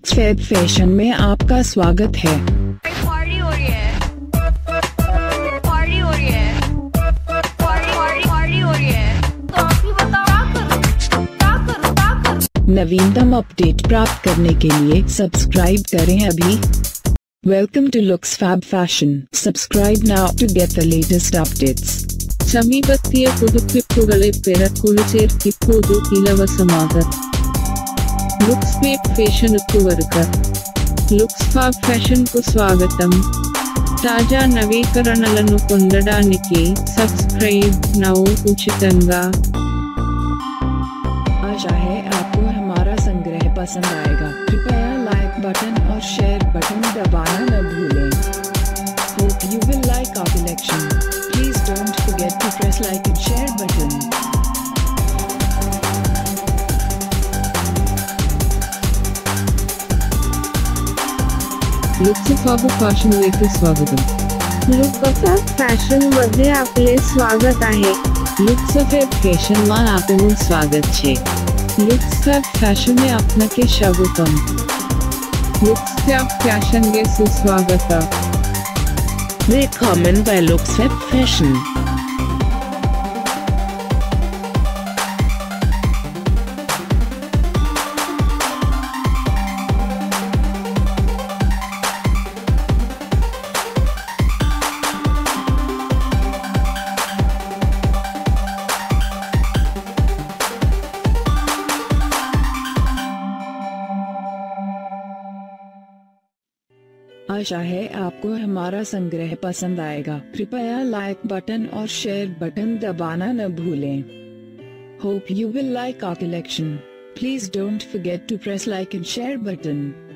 Feb fashion में आपका स्वागत है। पार्टी हो रही है, पार्टी हो रही है, पार्टी हो रही है। तो आप ही बताओ क्या करूं। नवीनतम अपडेट प्राप्त करने के लिए सब्सक्राइब करें अभी। Welcome to Lux Fab Fashion. Subscribe now to get the latest updates. ಸಮೀಪಸ್ಥಿಯ ಪುದುಕ್ಲಿಪ್ಪುಗಳೇ ಪೆರಕುಳಿಚೇರ್ಕಿಪ್ಪುವುದು ಇಲವಸமாக లుక్స్ ఫాబ్ ఫ్యాషన్కు వరక లుక్స్ ఫాబ్ ఫ్యాషన్కు స్వాగతం. తాజా నవీకరణలను పొందడానికి సబ్స్క్రైబ్ నౌ ఉచితంగా. आशा है आपको हमारा संग्रह पसंद आएगा। कृपया लाइक बटन और शेयर बटन दबाना न भूलें। Hope you will like our collection. Please don't forget to press like and share button. Looks fab ఫ్యాషनमध्ये स्वागतम. लुक्स फॅब फॅशन मध्ये आपले स्वागत आहे. લુક્સ ફેબ ફેશનમાં આપનું સ્વાગત છે. લુક્સ ફેબ ફેશનને આપનકે સ્વાગતમ. લુક્સ ફેબ ફેશનಗೆ ಸುಸ್ವಾಗತ. Willkommen bei Lux Fab Fashion. आशा है आपको हमारा संग्रह पसंद आएगा। कृपया लाइक बटन और शेयर बटन दबाना न भूलें। Hope you will like our collection. Please don't forget to press like and share button.